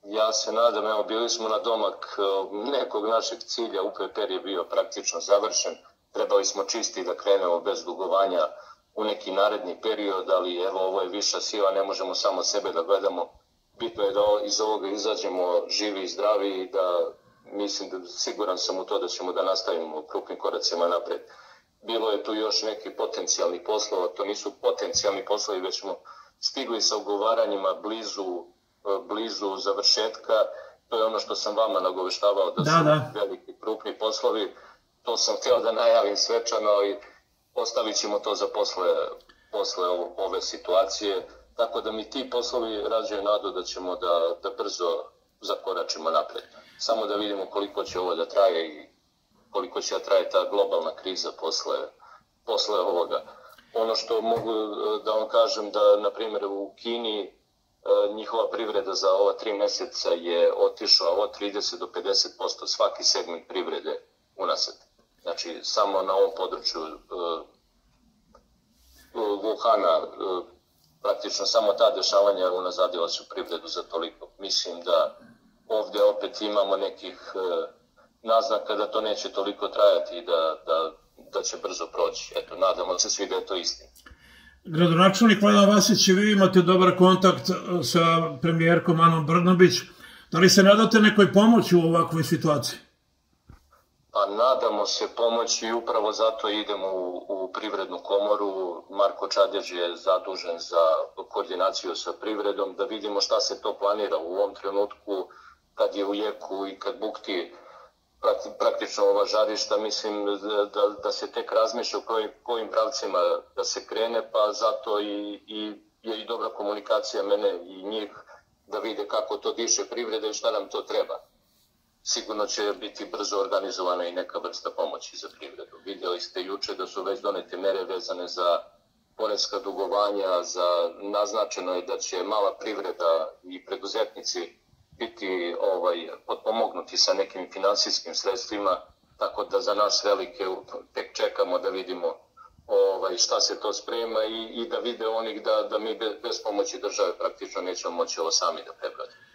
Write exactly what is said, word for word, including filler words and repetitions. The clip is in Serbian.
Ja se nadam, evo, bili smo na domak nekog našeg cilja, U P P R je bio praktično završen, trebali smo čisti da krenemo bez dugovanja u neki naredni period, ali evo, ovo je viša sila, ne možemo samo sebe da gledamo. Bitno je da iz ovoga izađemo živi i zdravi i da, mislim da siguran sam u to da ćemo da nastavimo krupnim koracima napred. Bilo je tu još neki potencijalni poslova, to nisu potencijalni poslovi, već smo stigli sa ugovaranjima blizu, blizu završetka. To je ono što sam vama nagoveštavao da, da su da. veliki krupni poslovi. To sam htio da najavim svečano i ostavit ćemo to za posle, posle ove situacije. Tako da mi ti poslovi rađaju nadu da ćemo da, da brzo zakoračimo napred. Samo da vidimo koliko će ovo da traje i koliko će da traje ta globalna kriza posle, posle ovoga. Ono što mogu da vam kažem da, na primjer, u Kini njihova privreda za ova tri meseca je otišla od trideset do pedeset posto svaki segment privrede unazad. Znači, samo na ovom području uh, Wuhana uh, praktično samo ta dešavanja unazadila su privredu za toliko. Mislim da ovdje opet imamo nekih uh, naznaka da to neće toliko trajati i da, da, da će brzo proći. Eto, nadamo se svi da je to istina. Gradonačelnik Vladan Vasić, vi imate dobar kontakt sa premijerkom Anom Brnabić. Da li se nadate nekoj pomoći u ovakvoj situaciji? Pa nadamo se pomoći i upravo zato idemo u, u privrednu komoru. Marko Čadež je zadužen za koordinaciju sa privredom, da vidimo šta se to planira u ovom trenutku kad je u jeku i kad bukti praktično ova žarišta. Mislim da, da se tek razmišlja u kojim, kojim pravcima da se krene, pa zato i, i je i dobra komunikacija mene i njih da vide kako to diše privreda i šta nam to treba. Sigurno će biti brzo organizovana i neka vrsta pomoći za privredu. Vidjeli ste juče da su već donete mere vezane za poreska dugovanja, za naznačeno je da će mala privreda i preduzetnici biti ovaj, potpomognuti sa nekim finansijskim sredstvima, tako da za nas velike tek čekamo da vidimo ovaj, šta se to sprema i, i da vide onih da, da mi bez pomoći države praktično nećemo moći ovo sami da prebrodimo.